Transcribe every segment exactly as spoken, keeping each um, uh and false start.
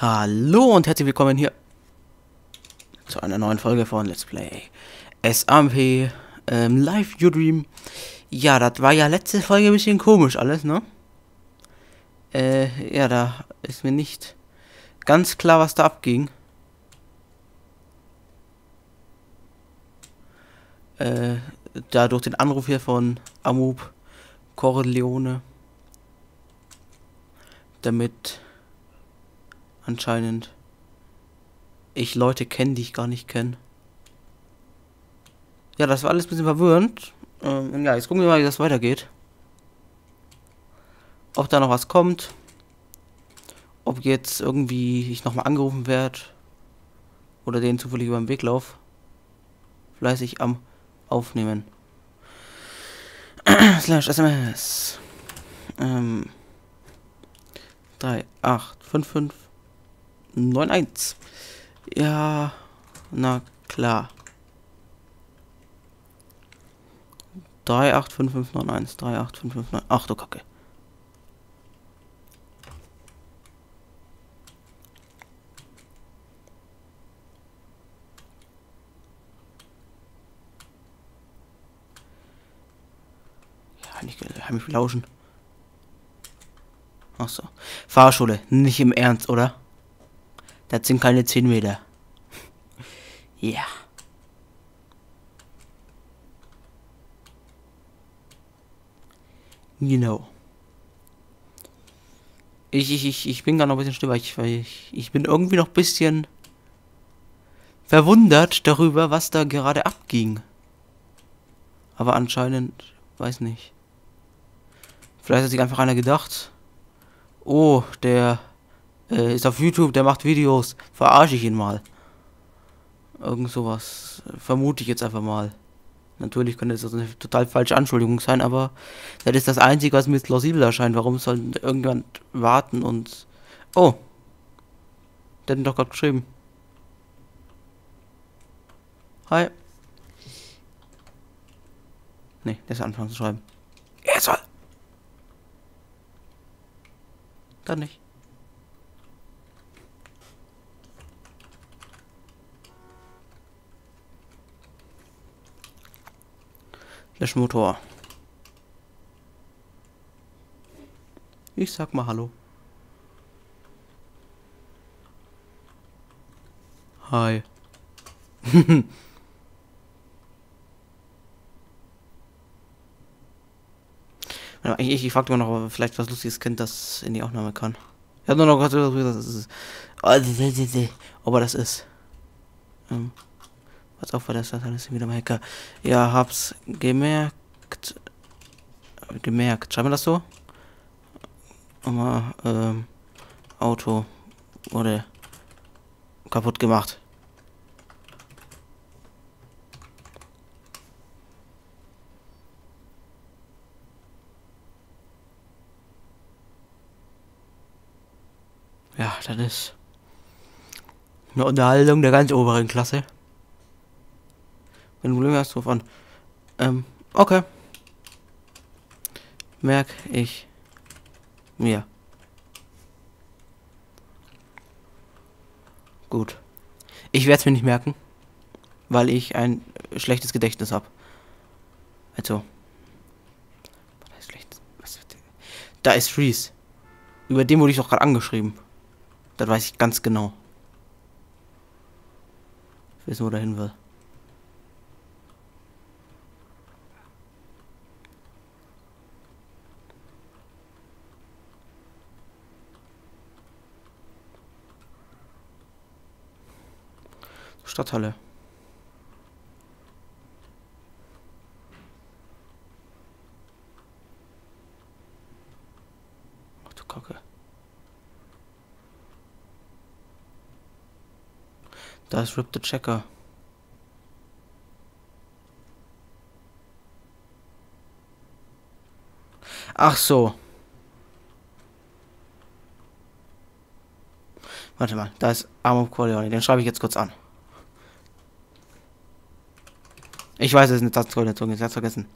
Hallo und herzlich willkommen hier zu einer neuen Folge von Let's Play S A M P ähm, Live U-Dream. Ja, das war ja letzte Folge ein bisschen komisch alles, ne? Äh, ja, da ist mir nicht ganz klar, was da abging. Äh, da durch den Anruf hier von Amub Corleone, damit anscheinend ich Leute kenne, die ich gar nicht kenne. Ja, das war alles ein bisschen verwirrend. Ähm, ja, jetzt gucken wir mal, wie das weitergeht. Ob da noch was kommt. Ob jetzt irgendwie ich nochmal angerufen werde. Oder den zufällig über den Weg lauf. Fleißig am Aufnehmen. Slash S M S. Ähm. drei acht fünf fünf neun eins. Ja, na klar. drei acht fünf fünf neun eins. drei acht fünf fünf neun. Ach du Kacke. Ja, nicht heimlich lauschen. Ach so. Fahrschule. Nicht im Ernst, oder? Das sind keine zehn Meter. Ja. Genau. Ich, ich, ich, ich bin gerade noch ein bisschen still, weil ich, weil ich, ich bin irgendwie noch ein bisschen verwundert darüber, was da gerade abging. Aber anscheinend, weiß nicht. Vielleicht hat sich einfach einer gedacht, oh, der äh, ist auf YouTube, der macht Videos, verarsche ich ihn mal. Irgend sowas, vermute ich jetzt einfach mal. Natürlich könnte das eine total falsche Anschuldigung sein, aber das ist das Einzige, was mir jetzt plausibel erscheint. Warum soll irgendjemand warten und... Oh, der hat ihn doch gerade geschrieben. Hi. Ne, der ist anfangen zu schreiben. Er soll. Dann nicht. Löschmotor. Ich sag mal Hallo. Hi. Ja, ich, ich, ich fragte mal noch, ob vielleicht was lustiges Kind das in die Aufnahme kann. Ich hab nur noch gerade gesagt, das ist. Ob er das ist. Ähm, was auch war das? Das alles wieder mal Hacker. Ja, hab's gemerkt. Gemerkt. Schreiben wir das so? Mal, ähm, Auto wurde kaputt gemacht. Ja, das ist eine Unterhaltung der ganz oberen Klasse. Wenn du Glück hast, ruf an. Ähm, okay. Merk ich mir. Gut. Ich werde es mir nicht merken, weil ich ein schlechtes Gedächtnis habe. Also. Da ist schlecht. Da ist Reese. Über den wurde ich doch gerade angeschrieben. Das weiß ich ganz genau. Ich weiß, wo er hin will. Stadthalle. Ach du Kacke. Da ist Rip the Checker. Ach so. Warte mal, da ist Amub Corleone. Den schreibe ich jetzt kurz an. Ich weiß, es ist eine Tastenkoordination, ich hab's vergessen.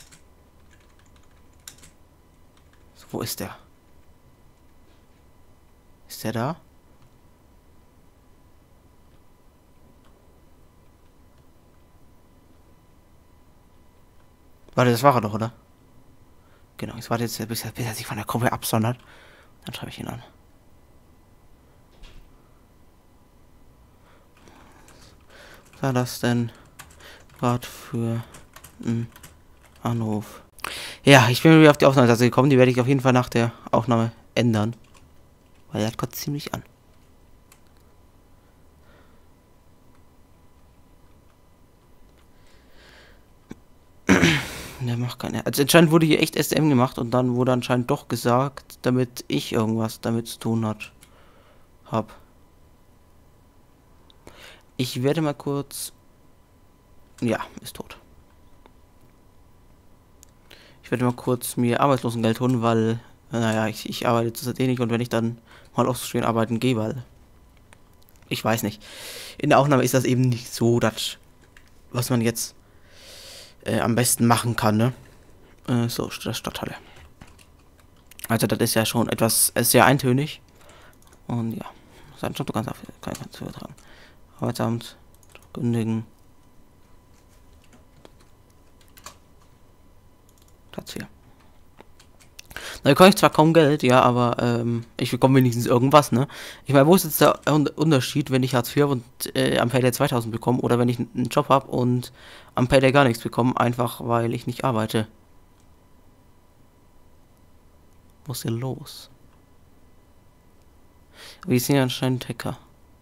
So, wo ist der? Ist der da? Warte, das war er doch, oder? Genau, ich warte jetzt, bis er, bis er sich von der Gruppe absondert. Dann schreibe ich ihn an. Was war das denn gerade für ein Anruf? Ja, ich bin wieder auf die Aufnahmetaste gekommen. Die werde ich auf jeden Fall nach der Aufnahme ändern. Weil er kotzt ziemlich an. Der macht keine. Also anscheinend wurde hier echt S M gemacht und dann wurde anscheinend doch gesagt, damit ich irgendwas damit zu tun hat. Hab. Ich werde mal kurz. Ja, ist tot. Ich werde mal kurz mir Arbeitslosengeld holen, weil, naja, ich, ich arbeite zurzeit eh nicht und wenn ich dann mal aufstehen arbeiten gehe, weil. Ich weiß nicht. In der Aufnahme ist das eben nicht so, das, was man jetzt äh, am besten machen kann, ne? Äh, so, das Stadthalle. Also das ist ja schon etwas äh, sehr eintönig. Und ja, sein Job, du kannst auch kein zu übertragen. Arbeitsamt, kündigen. Platz vier. Da bekomme ich zwar kaum Geld, ja, aber ähm, ich bekomme wenigstens irgendwas, ne? Ich meine, wo ist jetzt der Unterschied, wenn ich Hartz vier und äh, am Payday zweitausend bekomme oder wenn ich einen Job habe und am Payday gar nichts bekomme, einfach weil ich nicht arbeite? Wo ist denn los? Wir sind ja anscheinend Hacker.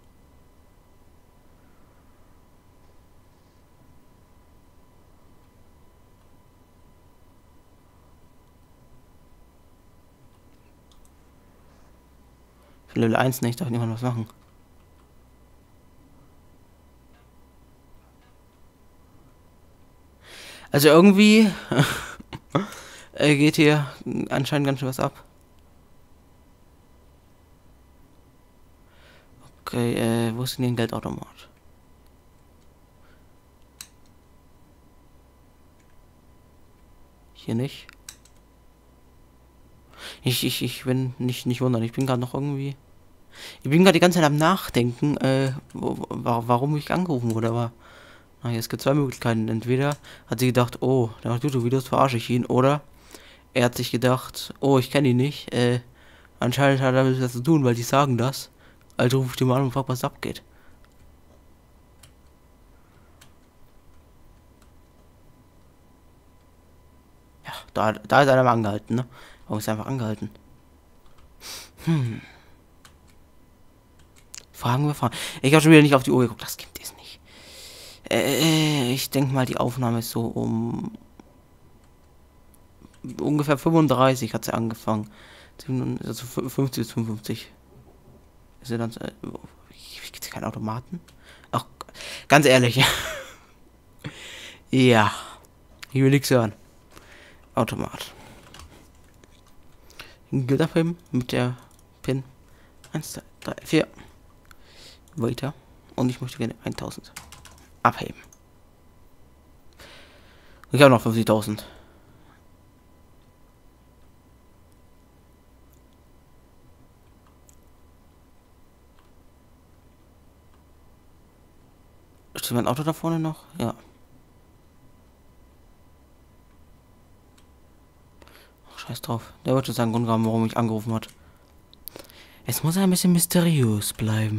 Für Level eins nicht, darf niemand was machen. Also irgendwie äh, geht hier anscheinend ganz schön was ab. Okay, äh, wo ist denn hier ein Geldautomat? Hier nicht. Ich, ich, ich bin nicht, nicht wundern, ich bin gerade noch irgendwie. Ich bin gerade die ganze Zeit am Nachdenken, äh, wo, wo, warum ich angerufen wurde, aber. Na, es gibt zwei Möglichkeiten. Entweder hat sie gedacht, oh, der macht YouTube-Videos, verarsche ich ihn, oder er hat sich gedacht, oh, ich kenne ihn nicht, äh, anscheinend hat er damit was zu tun, weil die sagen das. Also rufe ich den mal an und frag, was abgeht. Ja, da, da ist einer mal angehalten, ne? Warum ist er einfach angehalten? Hm. Fragen wir Fragen. Ich habe schon wieder nicht auf die Uhr geguckt, das gibt es nicht. Äh, ich denke mal, die Aufnahme ist so um ungefähr fünfunddreißig hat sie angefangen. Also fünfzig bis fünfundfünfzig. Ist sie dann. Äh, Gibt es keinen Automaten? Ach, ganz ehrlich. Ja. Ich will nichts hören. Automat. Geld abheben mit der Pin. eins, zwei, drei, vier. Weiter. Und ich möchte gerne eintausend abheben. Ich habe noch fünfzigtausend. Steht mein Auto da vorne noch? Ja. Ach, scheiß drauf. Der wird schon seinen Grund haben, warum mich angerufen hat. Es muss ein bisschen mysteriös bleiben.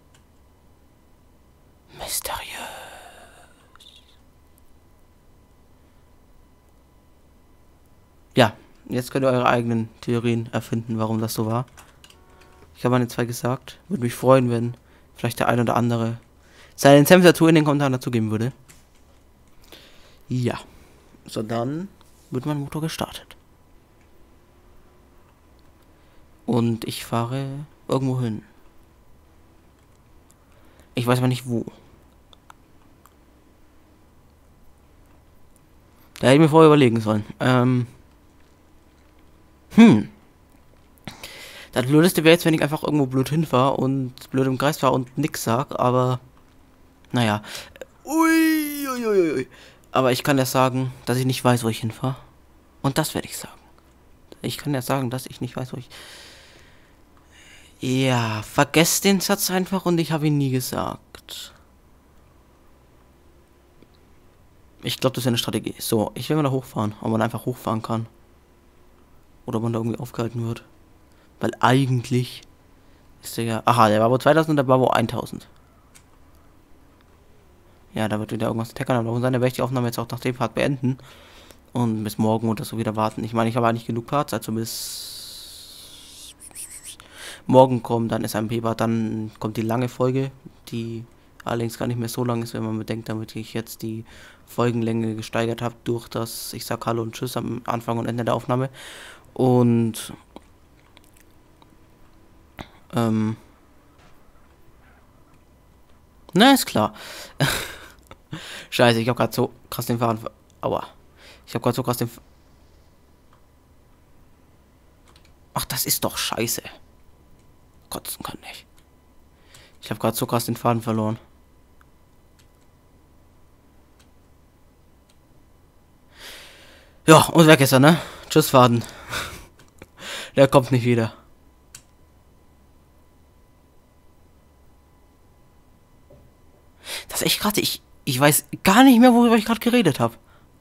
Mysteriös. Ja, jetzt könnt ihr eure eigenen Theorien erfinden, warum das so war. Ich habe meine zwei gesagt. Würde mich freuen, wenn vielleicht der ein oder andere seinen Senf dazu in den Kommentaren dazu geben würde. Ja. So, dann wird mein Motor gestartet. Und ich fahre irgendwo hin. Ich weiß aber nicht wo. Da hätte ich mir vorher überlegen sollen. Ähm. Hm. Das Blödeste wäre jetzt, wenn ich einfach irgendwo blöd hinfahre und blöd im Kreis fahre und nix sag, aber. Naja. Ui, ui, ui, ui. Aber ich kann ja sagen, dass ich nicht weiß, wo ich hinfahre. Und das werde ich sagen. Ich kann ja sagen, dass ich nicht weiß, wo ich. Ja, vergesst den Satz einfach und ich habe ihn nie gesagt. Ich glaube, das ist eine Strategie. So, ich will mal da hochfahren, ob man einfach hochfahren kann. Oder ob man da irgendwie aufgehalten wird. Weil eigentlich ist der ja... Aha, der war wohl zweitausend und der war wohl tausend. Ja, da wird wieder irgendwas tackern am Laufen sein. Da werde ich die Aufnahme jetzt auch nach dem Part beenden. Und bis morgen oder so wieder warten. Ich meine, ich habe eigentlich genug Parts, also bis morgen kommt dann S M P-Part, dann kommt die lange Folge, die allerdings gar nicht mehr so lang ist, wenn man bedenkt, damit ich jetzt die Folgenlänge gesteigert habe durch das ich sag Hallo und Tschüss am Anfang und Ende der Aufnahme. Und ähm na, ist klar. Scheiße, ich habe gerade so krass den Faden... Aua. Ich habe gerade so krass den... Ach, das ist doch scheiße. Kotzen kann ich. Ich habe gerade so krass den Faden verloren. Ja, und weg ist er, ne? Tschüss, Faden. Der kommt nicht wieder. Das ist echt gerade... Ich, ich weiß gar nicht mehr, worüber ich gerade geredet habe.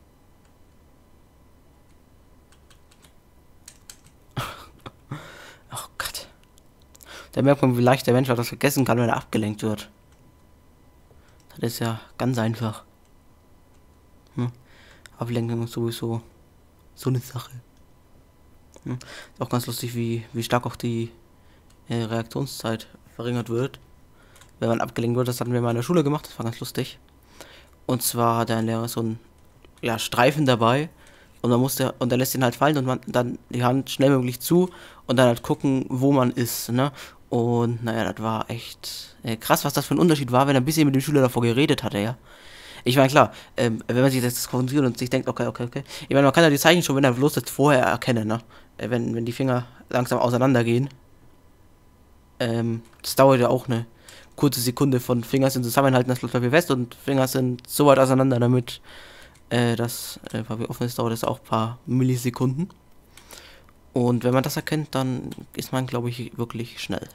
Da merkt man, wie leicht der Mensch auch das vergessen kann, wenn er abgelenkt wird. Das ist ja ganz einfach. Hm. Ablenkung ist sowieso so eine Sache. Hm. Ist auch ganz lustig, wie, wie stark auch die äh, Reaktionszeit verringert wird, wenn man abgelenkt wird. Das hatten wir mal in der Schule gemacht, das war ganz lustig. Und zwar hat ein Lehrer so einen ja, Streifen dabei und man musste und er lässt ihn halt fallen und man dann die Hand schnell möglich zu und dann halt gucken, wo man ist, ne? Und naja, das war echt äh, krass, was das für ein Unterschied war, wenn er ein bisschen mit dem Schüler davor geredet hatte, ja. Ich meine, klar, ähm, wenn man sich das konzentriert und sich denkt, okay, okay, okay. Ich meine, man kann ja die Zeichen schon, wenn er loslässt, vorher erkennen, ne? Äh, wenn, wenn die Finger langsam auseinandergehen. Ähm, das dauert ja auch eine kurze Sekunde von Finger sind zusammenhalten, das läuft fest und Finger sind so weit auseinander, damit äh, das äh, Papier offen ist, dauert das auch ein paar Millisekunden. Und wenn man das erkennt, dann ist man, glaube ich, wirklich schnell.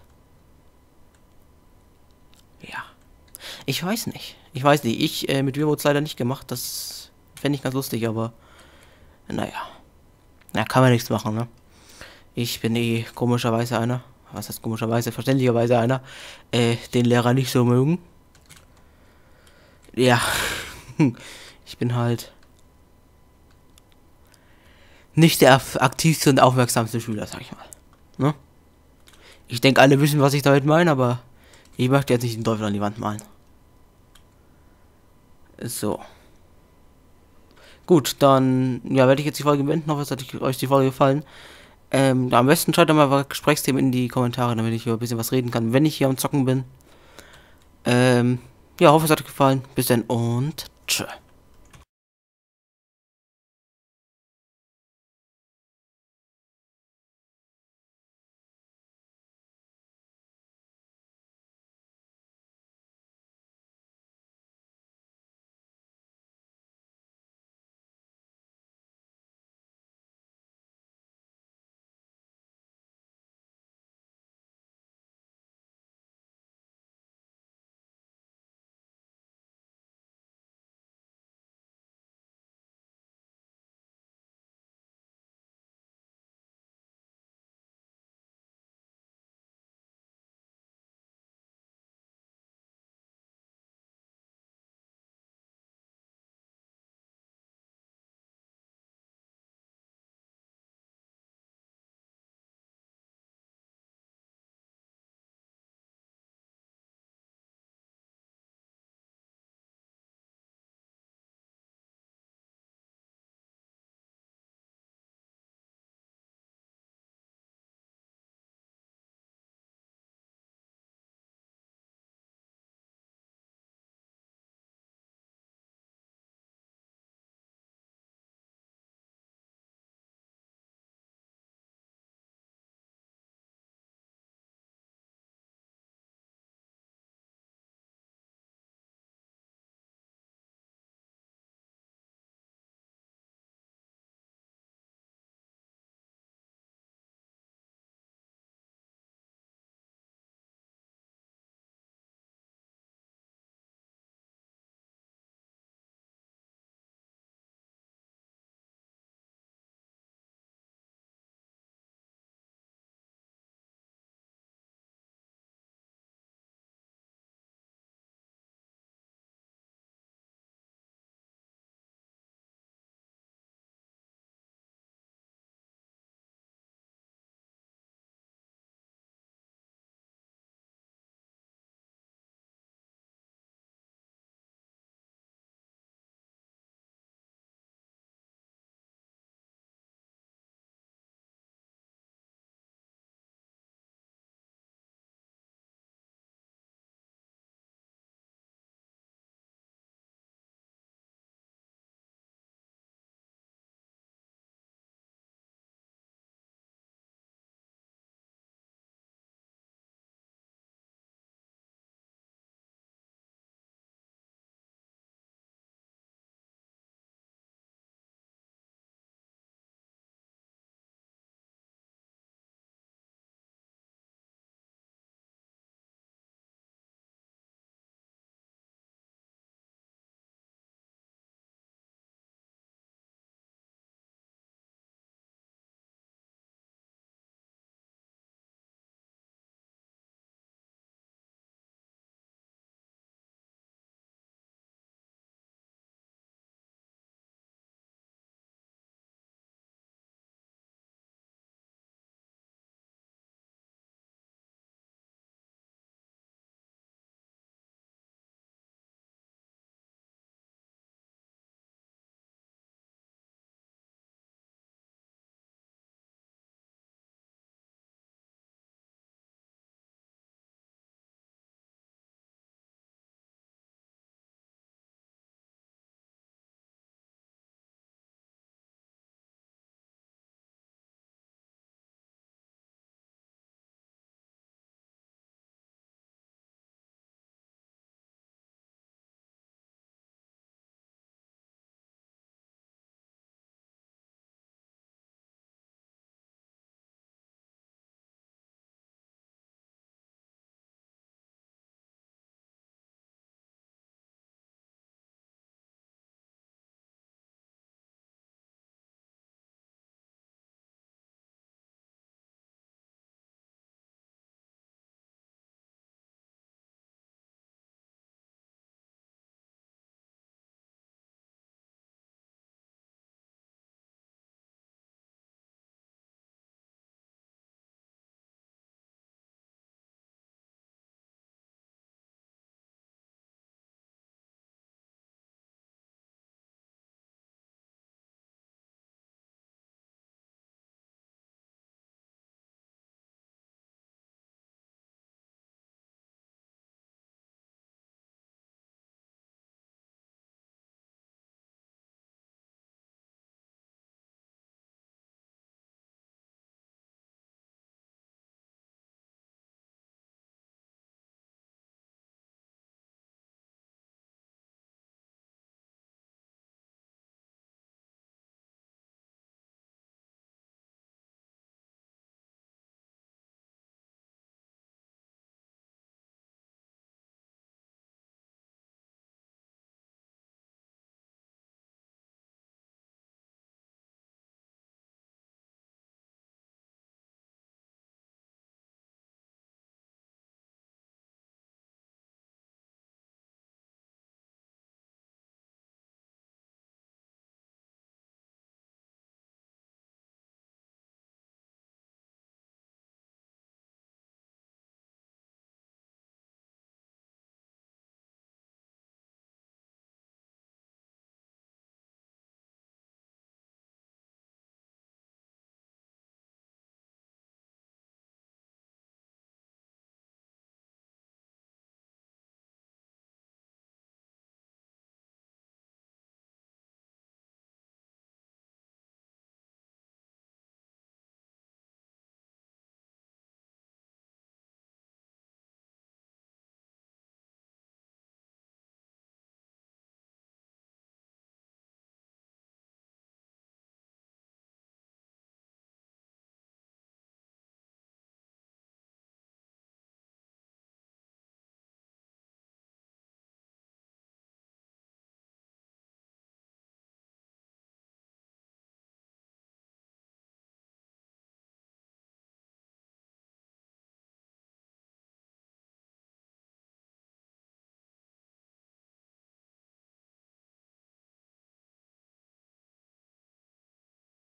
Ja. Ich weiß nicht. Ich weiß nicht. Ich äh, mit Vivo leider nicht gemacht. Das fände ich ganz lustig, aber naja. Na, kann man nichts machen, ne? Ich bin eh komischerweise einer. Was heißt komischerweise? Verständlicherweise einer. Äh, den Lehrer nicht so mögen. Ja. Ich bin halt nicht der aktivste und aufmerksamste Schüler, sag ich mal. Ne? Ich denke, alle wissen, was ich damit meine, aber ich möchte jetzt nicht den Teufel an die Wand malen. So. Gut, dann ja, werde ich jetzt die Folge beenden. Hoffe, es hat euch die Folge gefallen. Ähm, am besten schreibt mal Gesprächsthemen in die Kommentare, damit ich hier ein bisschen was reden kann, wenn ich hier am Zocken bin. Ähm, ja, hoffe, es hat euch gefallen. Bis dann und tschö.